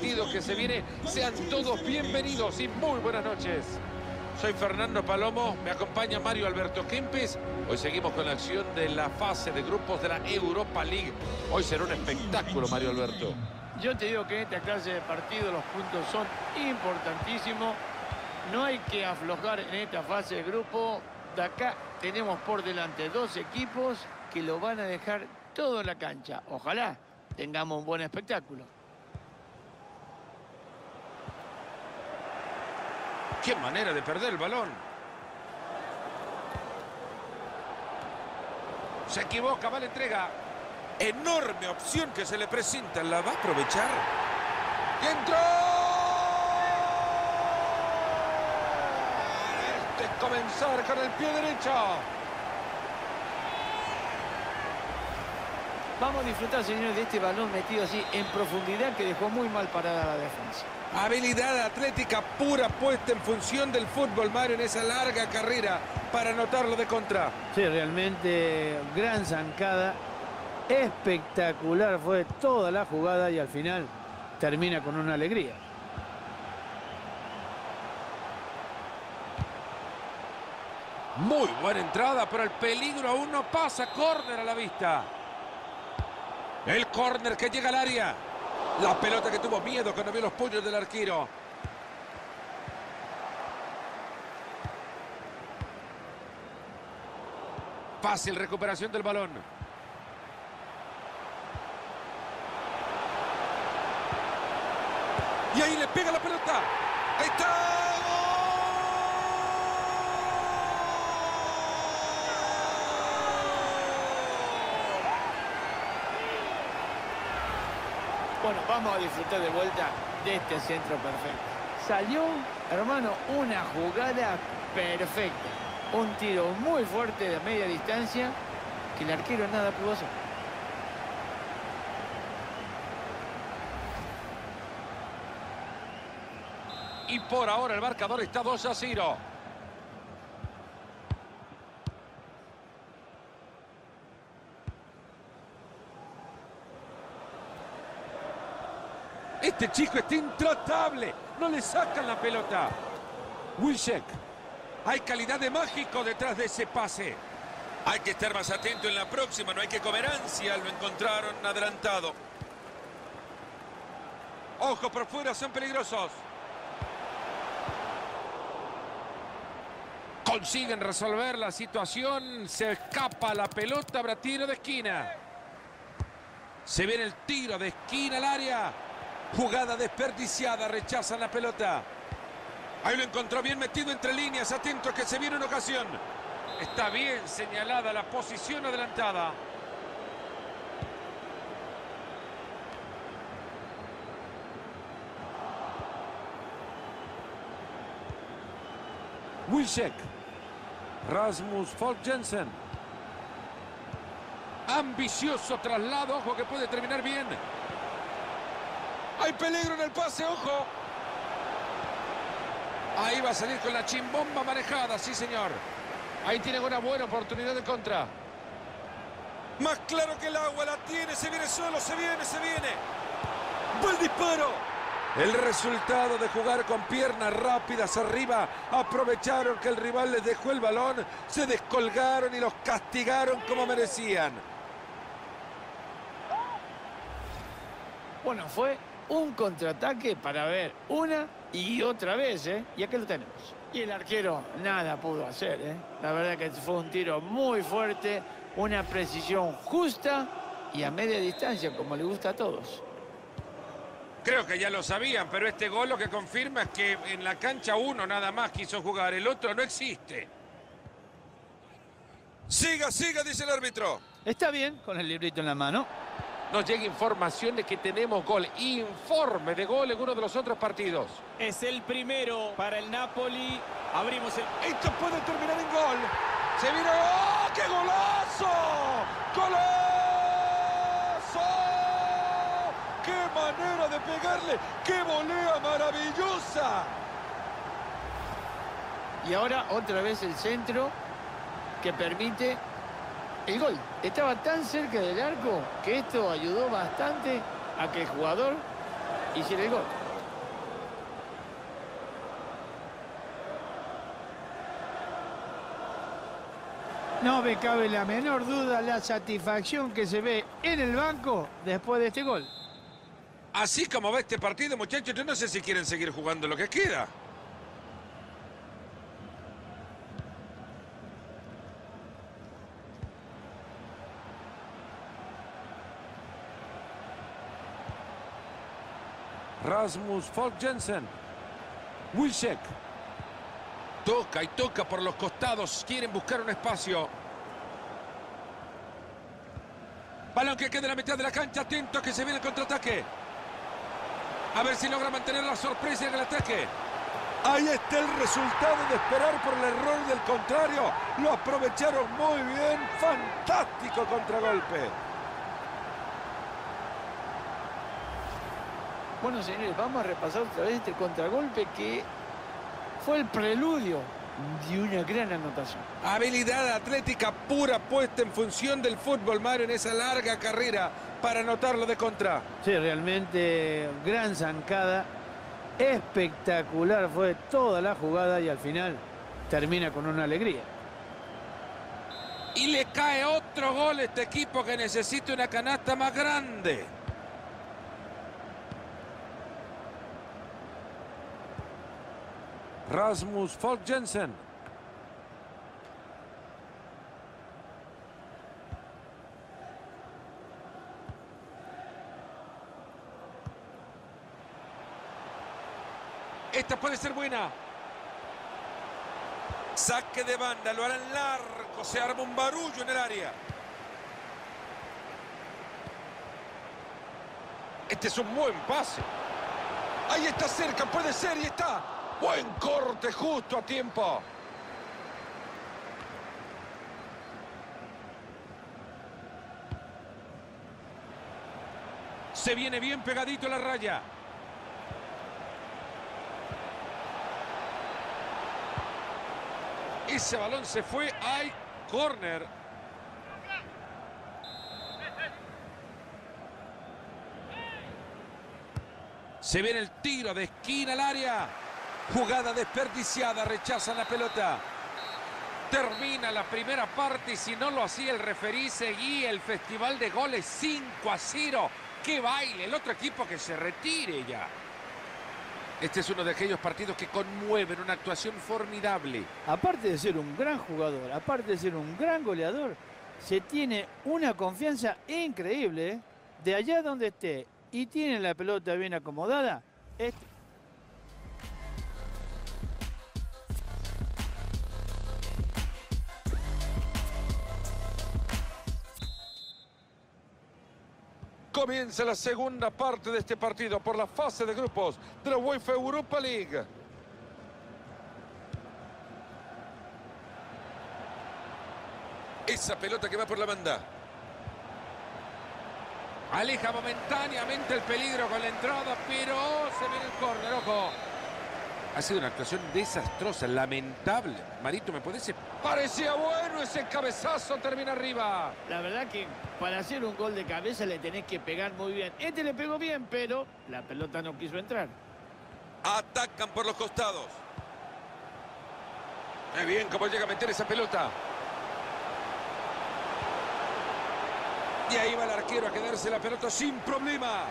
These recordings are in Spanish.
partido que se viene. Sean todos bienvenidos y muy buenas noches. Soy Fernando Palomo, me acompaña Mario Alberto Kempes. Hoy seguimos con la acción de la fase de grupos de la Europa League. Hoy será un espectáculo, Mario Alberto. Yo te digo que en esta clase de partido los puntos son importantísimos. No hay que aflojar en esta fase de grupo. De acá tenemos por delante dos equipos que lo van a dejar todo en la cancha. Ojalá tengamos un buen espectáculo. ¡Qué manera de perder el balón! Se equivoca, va la entrega. Enorme opción que se le presenta. ¿La va a aprovechar? ¡Y entró! Este es comenzar con el pie derecho. Vamos a disfrutar, señores, de este balón metido así en profundidad que dejó muy mal parada la defensa. Habilidad atlética pura puesta en función del fútbol, Mario, en esa larga carrera para anotarlo de contra. Sí, realmente gran zancada. Espectacular fue toda la jugada y al final termina con una alegría. Muy buena entrada, pero el peligro aún no pasa. Córner a la vista. El córner que llega al área. La pelota que tuvo miedo cuando vio los puños del arquero. Fácil recuperación del balón. Y ahí le pega la pelota. ¡Ahí está! Bueno, vamos a disfrutar de vuelta de este centro perfecto. Salió, hermano, una jugada perfecta. Un tiro muy fuerte de media distancia que el arquero nada pudo hacer. Y por ahora el marcador está 2-0. Este chico está intratable. No le sacan la pelota. Wilczek. Hay calidad de mágico detrás de ese pase. Hay que estar más atento en la próxima. No hay que comer ansia. Lo encontraron adelantado. Ojo, por fuera son peligrosos. Consiguen resolver la situación. Se escapa la pelota. Habrá tiro de esquina. Se viene el tiro de esquina al área. Jugada desperdiciada. Rechazan la pelota. Ahí lo encontró bien metido entre líneas. Atento que se viene una ocasión. Está bien señalada la posición adelantada. Wilczek. Rasmus Folk Jensen. Ambicioso traslado. Ojo que puede terminar bien. Hay peligro en el pase. Ojo. Ahí va a salir con la chimbomba manejada. Sí, señor. Ahí tienen una buena oportunidad de contra. Más claro que el agua. La tiene. Se viene solo. Se viene. ¡Buen disparo! El resultado de jugar con piernas rápidas arriba. Aprovecharon que el rival les dejó el balón. Se descolgaron y los castigaron como merecían. Bueno, fue un contraataque para ver una y otra vez, ¿eh? Y aquí lo tenemos. Y el arquero nada pudo hacer, ¿eh? La verdad que fue un tiro muy fuerte, una precisión justa y a media distancia, como le gusta a todos. Creo que ya lo sabían, pero este gol lo que confirma es que en la cancha uno nada más quiso jugar, el otro no existe. Siga, dice el árbitro. Está bien, con el librito en la mano. Nos llega información de que tenemos gol. Informe de gol en uno de los otros partidos. Es el primero para el Napoli. Abrimos el... Esto puede terminar en gol. Se vino. ¡Oh, qué golazo! ¡Golazo! ¡Qué manera de pegarle! ¡Qué volea maravillosa! Y ahora otra vez el centro que permite el gol. Estaba tan cerca del arco que esto ayudó bastante a que el jugador hiciera el gol. No me cabe la menor duda la satisfacción que se ve en el banco después de este gol. Así como va este partido, muchachos, yo no sé si quieren seguir jugando lo que queda. Rasmus Falk Jensen. Wilczek. Toca y toca por los costados. Quieren buscar un espacio. Balón que queda en la mitad de la cancha. Atento que se viene el contraataque. A ver si logra mantener la sorpresa en el ataque. Ahí está el resultado de esperar por el error del contrario. Lo aprovecharon muy bien. Fantástico contragolpe. Bueno, señores, vamos a repasar otra vez este contragolpe que fue el preludio de una gran anotación. Habilidad atlética pura puesta en función del fútbol, Mario, en esa larga carrera para anotarlo de contra. Sí, realmente gran zancada. Espectacular fue toda la jugada y al final termina con una alegría. Y le cae otro gol a este equipo que necesita una canasta más grande. Rasmus Falk Jensen. Esta puede ser buena. Saque de banda, lo harán largo, se arma un barullo en el área. Este es un buen pase. Ahí está cerca, puede ser y está. Buen corte, justo a tiempo. Se viene bien pegadito a la raya. Ese balón se fue. Hay córner. Se viene el tiro de esquina al área. Jugada desperdiciada, rechazan la pelota. Termina la primera parte y si no lo hacía el referí, seguía el festival de goles 5-0. ¡Qué baile! El otro equipo que se retire ya. Este es uno de aquellos partidos que conmueven, una actuación formidable. Aparte de ser un gran jugador, aparte de ser un gran goleador, se tiene una confianza increíble, ¿eh? De allá donde esté y tiene la pelota bien acomodada. Comienza la segunda parte de este partido por la fase de grupos de la UEFA Europa League. Esa pelota que va por la banda. Aleja momentáneamente el peligro con la entrada, pero se viene el córner, ojo. Ha sido una actuación desastrosa, lamentable. Marito, ¿me podés? Parecía bueno ese cabezazo, termina arriba. La verdad que para hacer un gol de cabeza le tenés que pegar muy bien. Este le pegó bien, pero la pelota no quiso entrar. Atacan por los costados. Muy bien cómo llega a meter esa pelota. Y ahí va el arquero a quedarse la pelota sin problemas.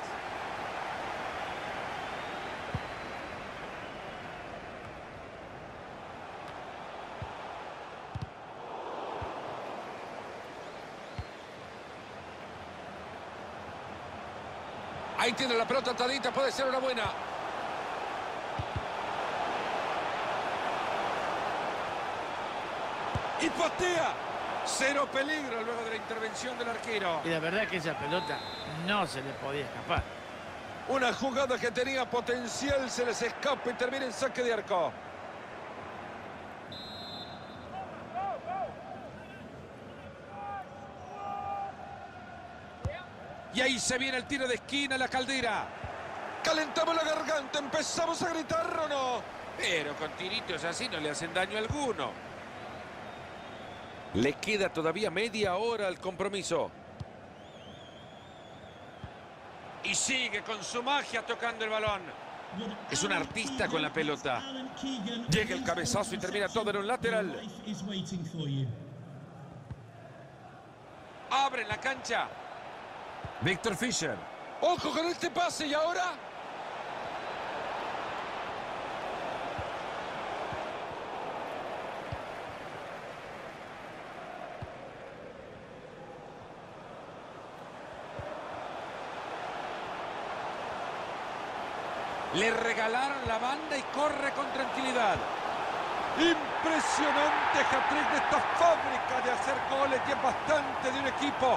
Ahí tiene la pelota atadita, puede ser una buena. Y patea. Cero peligro luego de la intervención del arquero. Y la verdad que esa pelota no se le podía escapar. Una jugada que tenía potencial, se les escapa y termina en saque de arco. Y ahí se viene el tiro de esquina, la Caldera. Calentamos la garganta, empezamos a gritar o no. Pero con tiritos así no le hacen daño alguno. Le queda todavía media hora al compromiso. Y sigue con su magia tocando el balón. Es un artista con la pelota. Llega el cabezazo y termina todo en un lateral. Abre la cancha. Víctor Fischer. ¡Ojo con este pase! ¿Y ahora? Le regalaron la banda y corre con tranquilidad. Impresionante hat-trick de esta fábrica de hacer goles, y es bastante de un equipo.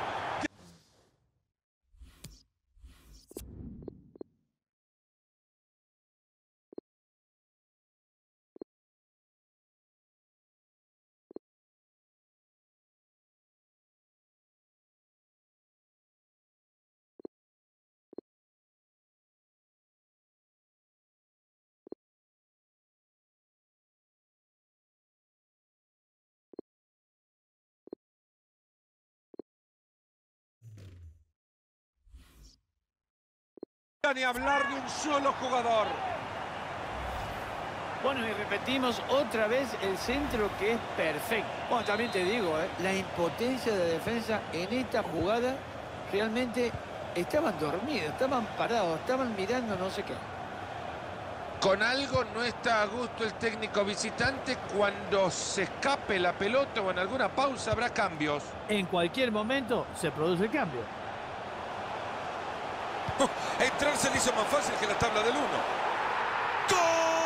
Ni hablar de un solo jugador. Bueno, y repetimos otra vez el centro, que es perfecto. Bueno, también te digo, la impotencia de la defensa en esta jugada, realmente estaban dormidos, estaban parados, estaban mirando no sé qué. Con algo no está a gusto el técnico visitante. Cuando se escape la pelota o en alguna pausa habrá cambios. En cualquier momento se produce el cambio. Entrar se le hizo más fácil que la tabla del 1. ¡Gol!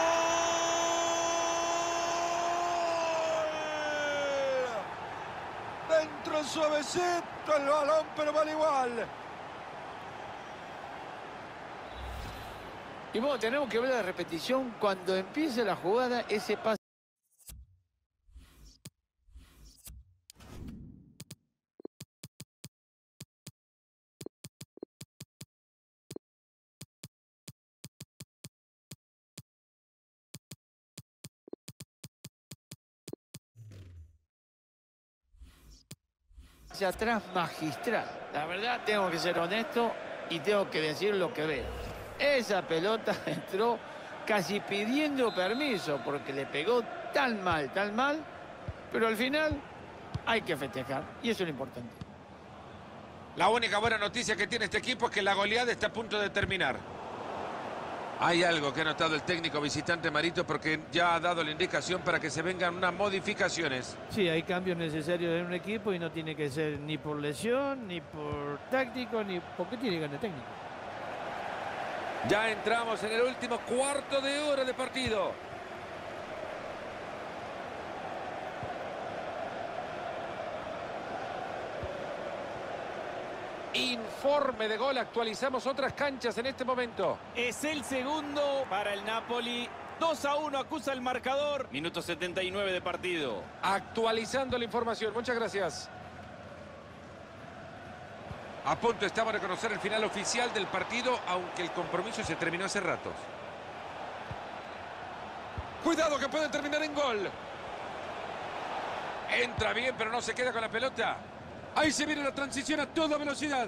Dentro suavecito el balón, pero vale igual. Y bueno, tenemos que ver la repetición. Cuando empiece la jugada, ese pase. Hacia atrás, magistral. La verdad, tengo que ser honesto y tengo que decir lo que veo. Esa pelota entró casi pidiendo permiso porque le pegó tan mal, pero al final hay que festejar y eso es lo importante. La única buena noticia que tiene este equipo es que la goleada está a punto de terminar. Hay algo que ha notado el técnico visitante, Marito, porque ya ha dado la indicación para que se vengan unas modificaciones. Sí, hay cambios necesarios en un equipo y no tiene que ser ni por lesión, ni por táctico, ni porque tiene ganas técnico. Ya entramos en el último cuarto de hora de partido. Informe de gol. Actualizamos otras canchas en este momento. Es el segundo para el Napoli. 2-1 acusa el marcador. Minuto 79 de partido. Actualizando la información. Muchas gracias. A punto estamos de conocer el final oficial del partido, aunque el compromiso se terminó hace ratos. Cuidado que puede terminar en gol. Entra bien, pero no se queda con la pelota. Ahí se viene la transición a toda velocidad.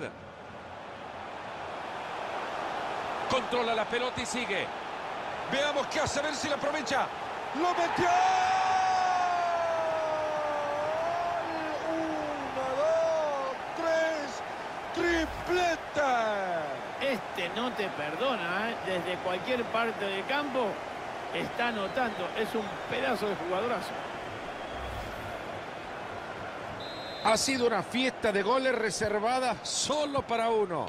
Controla la pelota y sigue. Veamos qué hace, a ver si la aprovecha. ¡Lo metió! 1, 2, 3. ¡Tripleta! Este no te perdona, desde cualquier parte del campo está anotando. Es un pedazo de jugadorazo. Ha sido una fiesta de goles reservada solo para uno.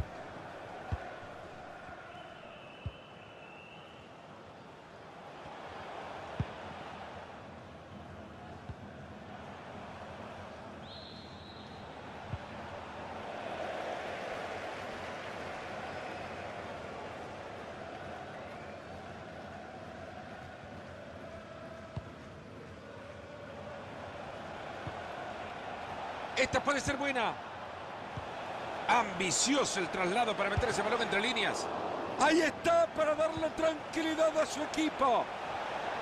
Esta puede ser buena. Ambicioso el traslado para meter ese balón entre líneas. Ahí está para darle tranquilidad a su equipo.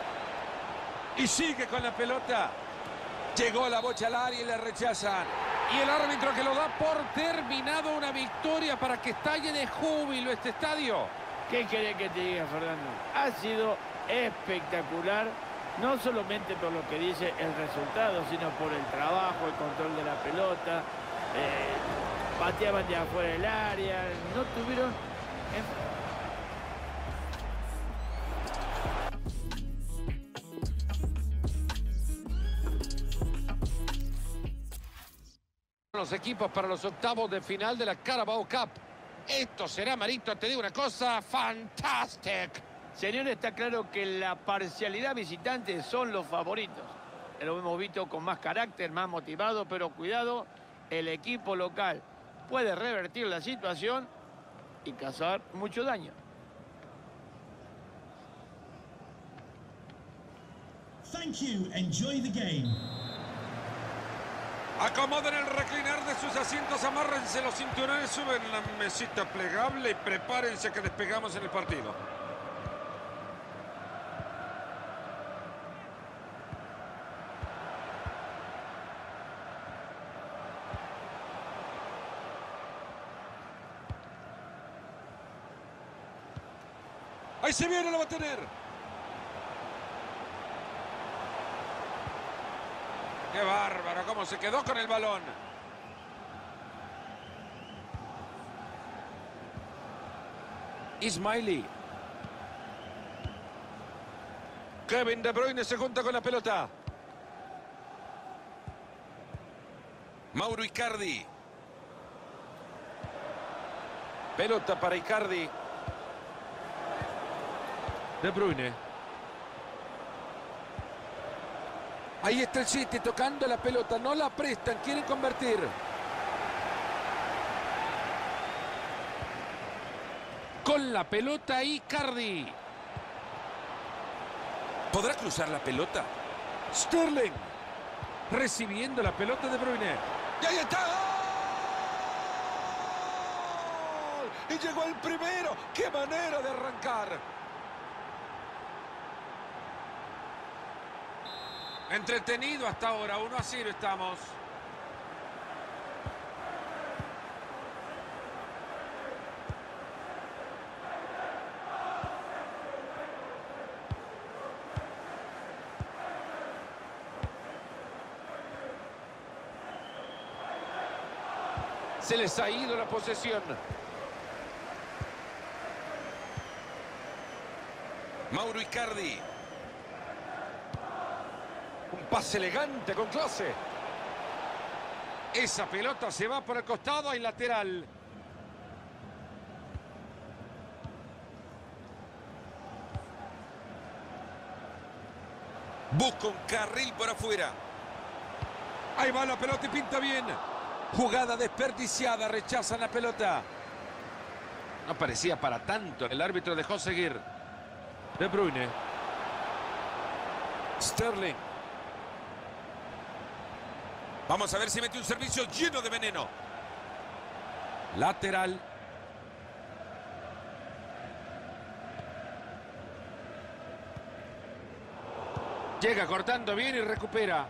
Y sigue con la pelota. Llegó la bocha al área y la rechazan. Y el árbitro que lo da por terminado, una victoria para que estalle de júbilo este estadio. ¿Qué querés que te diga, Fernando? Ha sido espectacular, no solamente por lo que dice el resultado, sino por el trabajo, el control de la pelota. Pateaban de afuera del área, no tuvieron... Los equipos para los octavos de final de la Carabao Cup. Esto será, Marito, te digo una cosa, fantastic. Señor, está claro que la parcialidad visitante son los favoritos. Lo hemos visto con más carácter, más motivado, pero cuidado, el equipo local puede revertir la situación y causar mucho daño. Thank you. Enjoy the game. Acomoden el reclinar de sus asientos, amárrense los cinturones, suben la mesita plegable y prepárense que despegamos en el partido. Ahí se viene, lo va a tener. ¡Qué bárbaro! Cómo se quedó con el balón. Ismaili. Kevin De Bruyne se junta con la pelota. Mauro Icardi. Pelota para Icardi. De Bruyne. Ahí está el City tocando la pelota, no la prestan, quieren convertir. Con la pelota Icardi. ¿Podrá cruzar la pelota? Sterling. Recibiendo la pelota de Bruyne. ¡Y ahí está! ¡Gol! Y llegó el primero. ¡Qué manera de arrancar! Entretenido hasta ahora, 1-0 estamos. Se les ha ido la posesión. Mauro Icardi. Un pase elegante con clase. Esa pelota se va por el costado, hay lateral. Busca un carril por afuera. Ahí va la pelota y pinta bien. Jugada desperdiciada, rechazan la pelota. No parecía para tanto. El árbitro dejó seguir. De Bruyne. Sterling. Vamos a ver si mete un servicio lleno de veneno. Lateral. Llega cortando bien y recupera.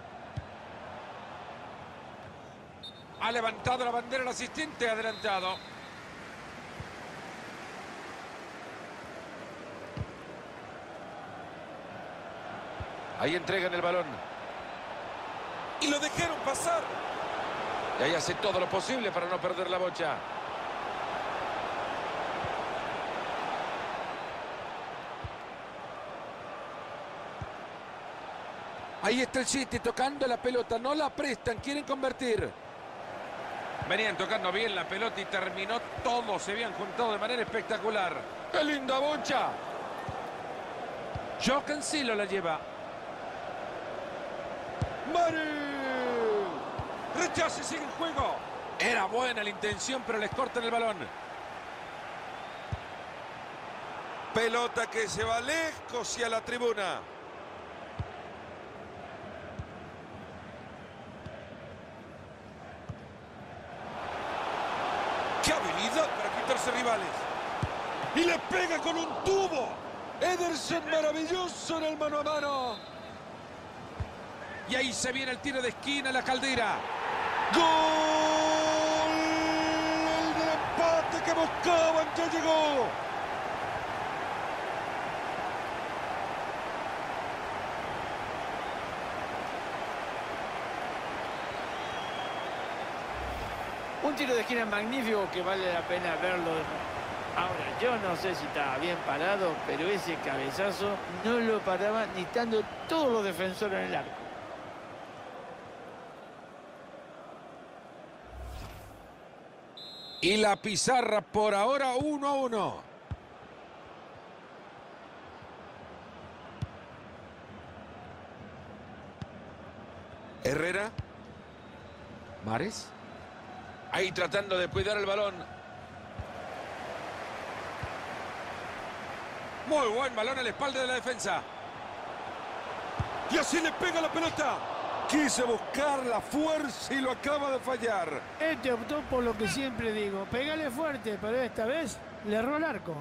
Ha levantado la bandera el asistente, adelantado. Ahí entregan el balón. Y lo dejaron pasar. Y ahí hace todo lo posible para no perder la bocha. Ahí está el City tocando la pelota. No la prestan, quieren convertir. Venían tocando bien la pelota y terminó todo. Se habían juntado de manera espectacular. ¡Qué linda bocha! Joe Cancelo la lleva. ¡Mari! Rechace, sigue el juego. Era buena la intención, pero les cortan el balón. Pelota que se va lejos y a la tribuna. ¡Qué habilidad para quitarse rivales! Y le pega con un tubo. Ederson maravilloso en el mano a mano. Y ahí se viene el tiro de esquina, la Caldera. ¡Gol! El del empate que buscaban ya llegó. Un tiro de esquina magnífico que vale la pena verlo. Ahora, yo no sé si estaba bien parado, pero ese cabezazo no lo paraba ni estando todos los defensores en el arco. Y la pizarra por ahora 1-1. Herrera. Mares. Ahí tratando de cuidar el balón. Muy buen balón a la espalda de la defensa. Y así le pega la pelota. Quiso buscar la fuerza y lo acaba de fallar. Este optó por lo que siempre digo. Pégale fuerte, pero esta vez le erró el arco.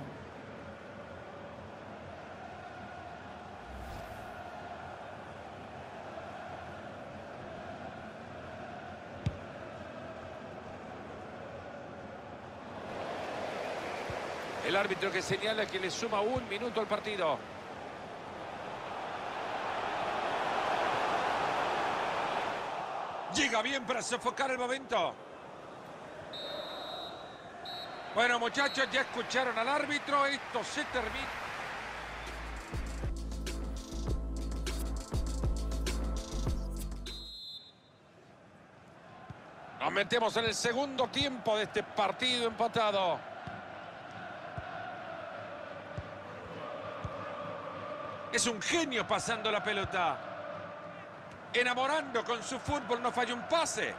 El árbitro que señala que le suma 1 minuto al partido. Llega bien para sofocar el momento. Bueno, muchachos, ya escucharon al árbitro. Esto se termina. Nos metemos en el segundo tiempo de este partido empatado. Es un genio pasando la pelota. Enamorando con su fútbol, no falla un pase.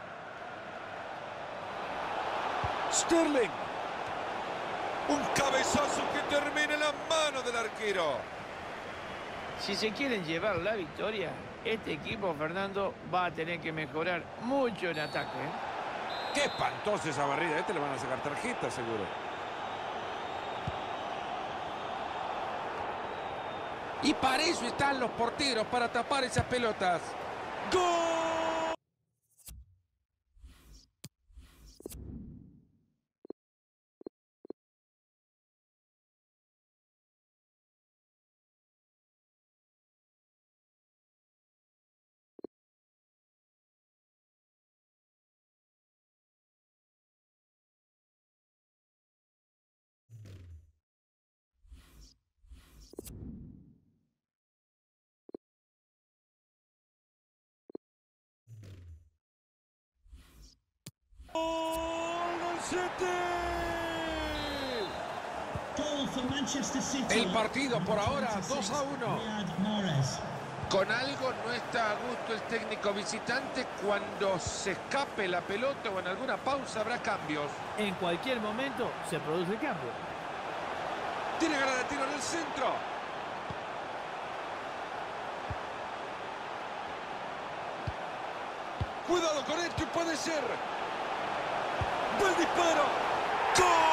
Sterling. Un cabezazo que termina en las manos del arquero. Si se quieren llevar la victoria, este equipo, Fernando, va a tener que mejorar mucho en ataque, ¿eh? Qué espantosa esa barrida. A este le van a sacar tarjeta, seguro. Y para eso están los porteros, para tapar esas pelotas. ¡Gol! Goal for Manchester City. El partido por ahora 2-1. Riyad Mahrez. Con algo no está a gusto el técnico visitante. Cuando se escape la pelota o en alguna pausa habrá cambios. En cualquier momento se produce el cambio. Tiene ganas de tiro en el centro. Cuidado con esto, puede ser. ¡Buen disparo! ¡Gol!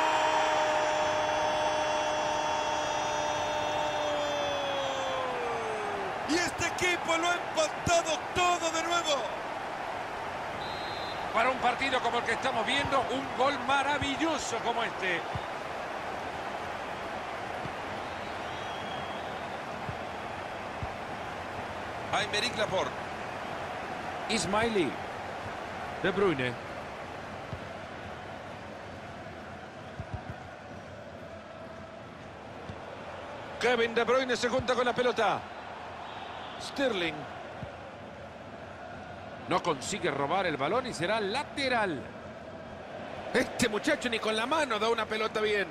Y este equipo lo ha empatado todo de nuevo. Para un partido como el que estamos viendo, un gol maravilloso como este. Aymeric Laporte. Ismaili. De Bruyne. Kevin De Bruyne se junta con la pelota. Sterling. No consigue robar el balón y será lateral. Este muchacho ni con la mano da una pelota bien.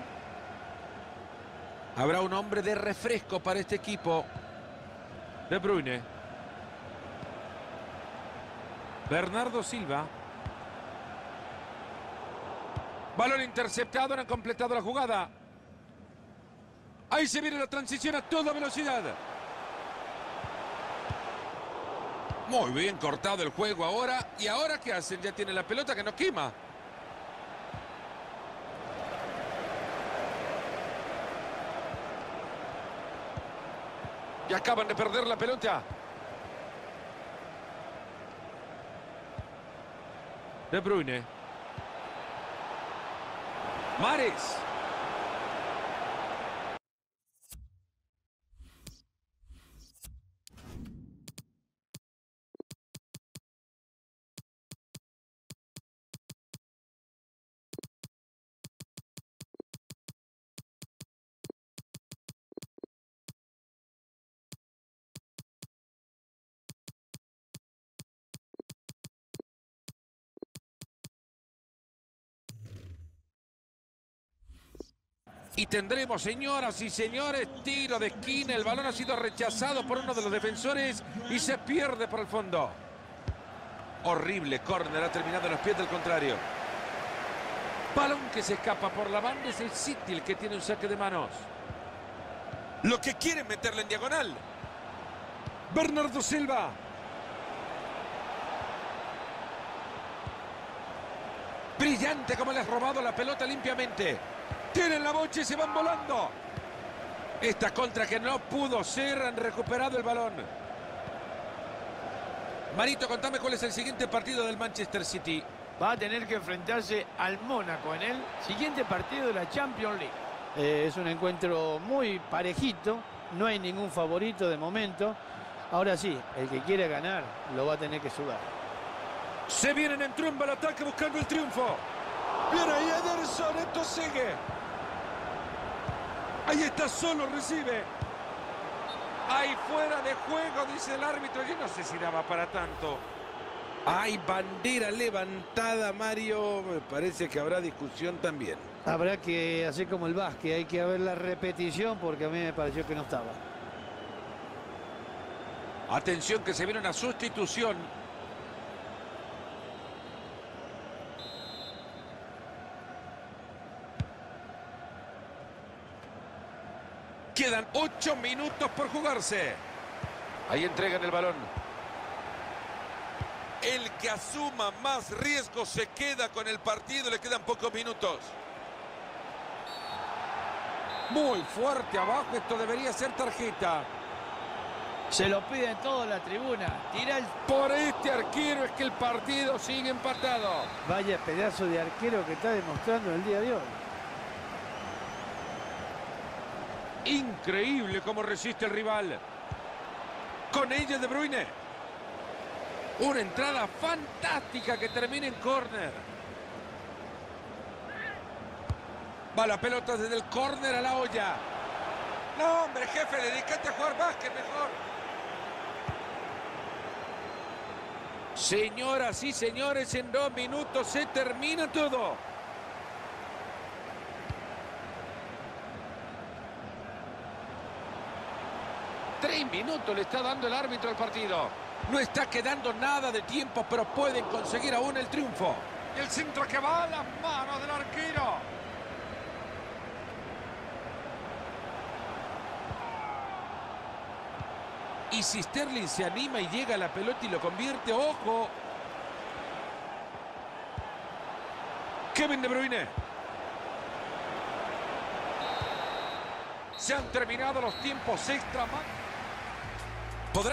Habrá un hombre de refresco para este equipo. De Bruyne. Bernardo Silva. Balón interceptado, no han completado la jugada. Ahí se viene la transición a toda velocidad. Muy bien cortado el juego ahora. ¿Y ahora qué hacen? Ya tiene la pelota que no quema. Y acaban de perder la pelota. De Bruyne. Mahrez. Y tendremos, señoras y señores, tiro de esquina. El balón ha sido rechazado por uno de los defensores y se pierde por el fondo. Horrible córner, ha terminado en los pies del contrario. Balón que se escapa por la banda, es el City el que tiene un saque de manos. Lo que quiere meterle en diagonal. Bernardo Silva. Brillante como le has robado la pelota limpiamente. Tienen la bocha y se van volando. Esta contra que no pudo ser, han recuperado el balón. Marito, contame cuál es el siguiente partido del Manchester City. Va a tener que enfrentarse al Mónaco en el siguiente partido de la Champions League. Es un encuentro muy parejito, no hay ningún favorito de momento. Ahora sí, el que quiere ganar lo va a tener que sudar. Se vienen en tromba al ataque buscando el triunfo. Viene ahí Ederson, esto sigue. Ahí está, solo recibe. Ahí fuera de juego, dice el árbitro. Yo no sé si daba para tanto. Hay bandera levantada, Mario. Me parece que habrá discusión también. Habrá que hacer como el básquet, hay que ver la repetición porque a mí me pareció que no estaba. Atención que se viene una sustitución. Quedan 8 minutos por jugarse. Ahí entregan el balón. El que asuma más riesgo se queda con el partido. Le quedan pocos minutos. Muy fuerte abajo. Esto debería ser tarjeta. Se lo pide toda la tribuna. Tira el... Por este arquero es que el partido sigue empatado. Vaya pedazo de arquero que está demostrando el día de hoy. Increíble cómo resiste el rival. Con ella De Bruyne. Una entrada fantástica que termina en córner. Va la pelota desde el córner a la olla. No, hombre, jefe, dedícate a jugar básquet mejor. Señoras y señores, en 2 minutos se termina todo. 3 minutos le está dando el árbitro al partido. No está quedando nada de tiempo, pero pueden conseguir aún el triunfo. El centro que va a las manos del arquero. Y si Sterling se anima y llega a la pelota y lo convierte, ¡ojo! Kevin De Bruyne. Se han terminado los tiempos extra. ¿Podrá?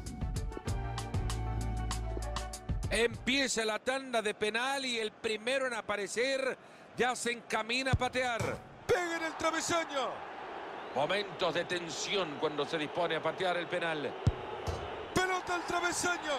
Empieza la tanda de penal y el primero en aparecer ya se encamina a patear. ¡Pega en el travesaño! Momentos de tensión cuando se dispone a patear el penal. ¡Pelota al travesaño!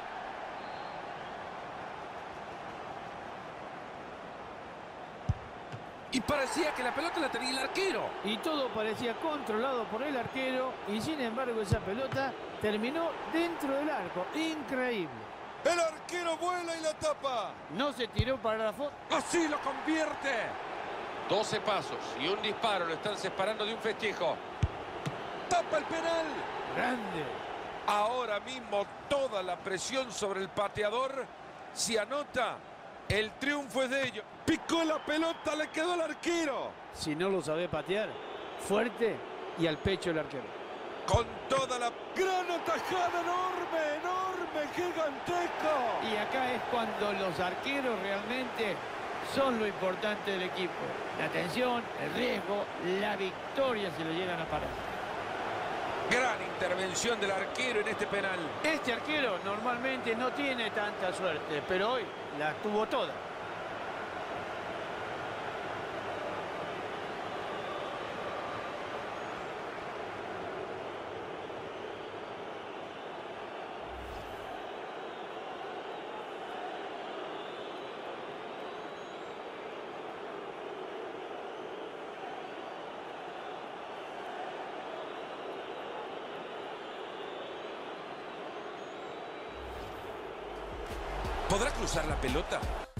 Y parecía que la pelota la tenía el arquero. Y todo parecía controlado por el arquero. Y sin embargo esa pelota terminó dentro del arco. Increíble. El arquero vuela y la tapa. No se tiró para la foto. Así lo convierte. 12 pasos y un disparo lo están separando de un festejo. Tapa el penal. Grande. Ahora mismo toda la presión sobre el pateador. Si anota, el triunfo es de ellos. Picó la pelota, le quedó al arquero. Si no lo sabe patear, fuerte y al pecho el arquero. Con toda la gran atajada, enorme, enorme, gigantesco. Y acá es cuando los arqueros realmente son lo importante del equipo. La atención, el riesgo, la victoria si lo llegan a parar. Gran intervención del arquero en este penal. Este arquero normalmente no tiene tanta suerte, pero hoy la tuvo toda. ¿Podrá cruzar la pelota?